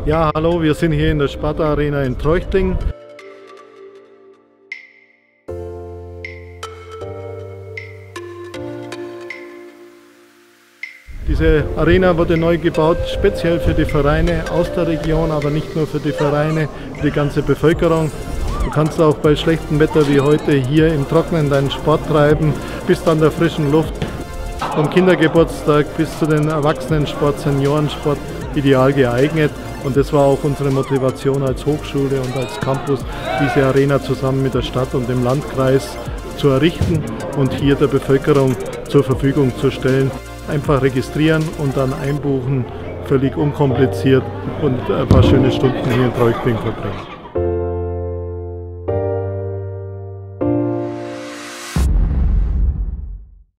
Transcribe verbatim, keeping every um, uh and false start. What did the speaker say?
Ja, hallo, wir sind hier in der Sparta Arena in Treuchting. Diese Arena wurde neu gebaut, speziell für die Vereine aus der Region, aber nicht nur für die Vereine, für die ganze Bevölkerung. Du kannst auch bei schlechtem Wetter wie heute hier im Trockenen deinen Sport treiben, bist an der frischen Luft. Vom Kindergeburtstag bis zu den Erwachsenensport, Seniorensport ideal geeignet. Und das war auch unsere Motivation als Hochschule und als Campus, diese Arena zusammen mit der Stadt und dem Landkreis zu errichten und hier der Bevölkerung zur Verfügung zu stellen. Einfach registrieren und dann einbuchen, völlig unkompliziert und ein paar schöne Stunden hier in Treuchting verbringen.